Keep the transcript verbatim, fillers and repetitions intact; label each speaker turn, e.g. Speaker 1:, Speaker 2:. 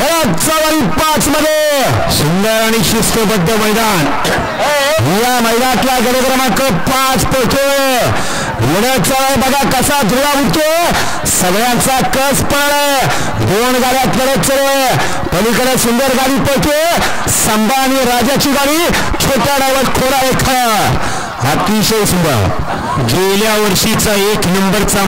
Speaker 1: चौवारी पाच मध्ये सुंदर आणि शिस्तबद्ध मैदान. या मैदानातला गड क्रमांक पाच पोहोचतो. लढत बघा कसा जुळा उठतो. सगळ्यांचा कस पण दोन गाड्या लढत चले. पलीकडे सुंदर गाडी पोहोचते. संभा आणि राजाची गाडी छोट्या डावात थोडा एक अतिशय सुंदर. गेल्या वर्षीचा एक नंबरचा